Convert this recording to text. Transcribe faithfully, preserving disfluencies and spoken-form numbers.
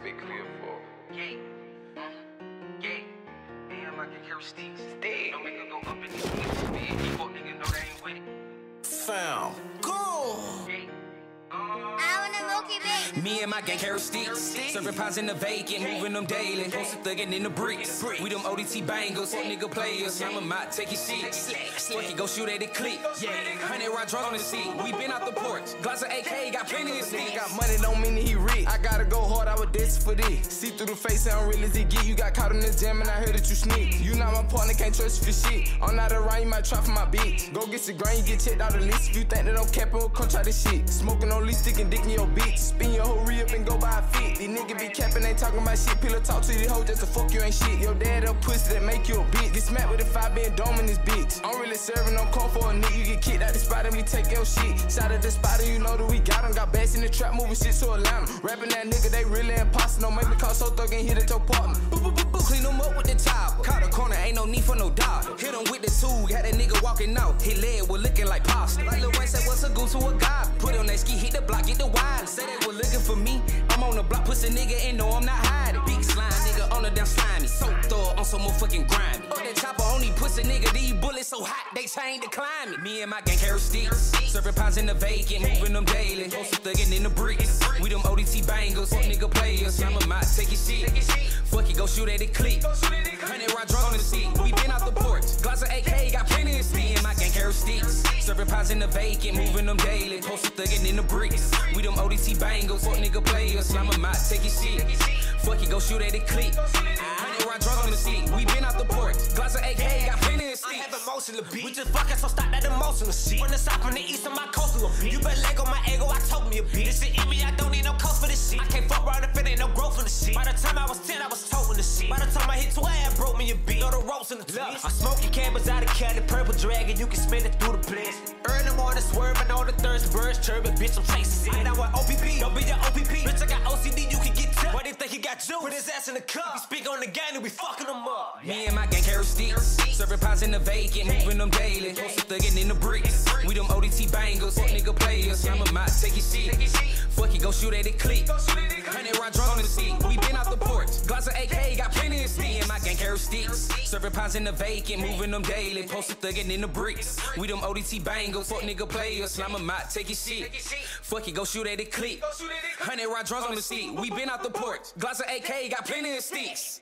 bit clear for. Yeah. Mm. Yeah. Damn, I can hear sticks. Stick. Don't make her go up in these niggas. Big. These fuck niggas know they ain't with it. Found. Go! Yeah. Uh, I want a Milky Way. Me and my gang carry sticks, serving pies in the vacant, moving them daily, posted thuggin' in the bricks. We them O D T bangers, fuck nigga players, I'm a mot taking shit. Fuck it, go shoot at the click. Hundred rod drunk on the seat, we been out the porch. Glass of A K, got plenty of sticks. Got money, don't mean that he rich. I gotta go hard, I was destined for this. See through the face, sound real as it get. You got caught in the jam and I heard that you sneak. You not my partner, can't trust you for shit. I'm not around, you might try for my bitch. Go get your grain, you get checked out the list. If you think that I'm capping, we'll come try this shit. Smoking on leaf, sticking dick in your bitch. Spin your whole re-up and go buy a fit. These niggas be capping, ain't talking about shit. Pillow talk to these hoes just to fuck you ain't shit. Your dad a pussy that make you a bitch. Get smacked with a five been dome in this bitch. I'm really serving, I'm call for a nigga. You get kicked out the spot and we take your shit. Shout at the spot and you know that we got them. Got bass in the trap, moving shit to Atlanta. Rapping that nigga, they really impossible. Don't make me call so thug and hit at your partner. Boo, boo, boo, boo, clean them up with the top. Caught a corner, ain't no need for no dog. Hit him with the tool, got that nigga walking out. His leg was looking like pasta. Like Lil Wayne said, what's a goose to a god? Put on that ski, hit the block, get the wide. Say they were looking for me. I'm on the block, pussy nigga, and no, I'm not hiding. Big slime nigga on the damn slimy. So thug on some motherfucking grimy. Fuck that chopper on these pussy nigga, these bullets so hot, they change the climate. Me and my gang carry sticks, serving pies in the vacant, moving them daily. Posted thuggin' in the bricks. We them O D T bangers, fuck nigga players. I'm a mot taking shit. Fuck it, go shoot at the click. Hundred rod drunk on the seat. We been out the porch. Glass of A K, got plenty of sticks. Me and my gang carry sticks, serving pies in the vacant, moving them daily. Posted thuggin' in the bricks. We them O D T bangers, fuck nigga players. I'm a mot taking shit. Fuck it, go shoot at the click. Hundred rod drunk on the seat. We been out the porch. Glass of A K, got plenty of sticks. I have emotional beat. We just fucking, so stop that emotional shit. From the south, from the east, on my coastal beat. You better let go my ego, I told me a beat. This shit in me, I don't need no coast for this shit. I can't fuck around if it ain't no growth in the shit. By the time I was ten, I was toting the shit. By the time I hit twelve, I broke me a beat. Know the ropes in the twist. I'm smoking cabbage out of Cali, purple dragon, you can smell it through the place. Early morning swerving on the thirst, birds chirping, bitch, I'm chasing it. I want O P P, don't be your O P P. Bitch, I got O C D, you can get tough. Why they think he got you? Put his ass in the cup. He speak on the gang and we fucking him up. Me and my gang carry sticks, serving pies in the vacant, moving them daily. Posted thuggin' in the bricks. We them O D T bangers, fuck nigga players. I'm a mot taking shit. Fuck it, go shoot at the click. Hundred rod drunk on the seat. We been out the porch. Glass of A K, got plenty of sticks. Me and my gang carry sticks, serving pies in the vacant, moving them daily. Posted thuggin' in the bricks. We them O D T bangers, fuck nigga players. I'm a mot taking shit. Fuck it, go shoot at the click. Hundred rod drunk on the seat. We been out the porch. Glass of A K, got plenty of sticks.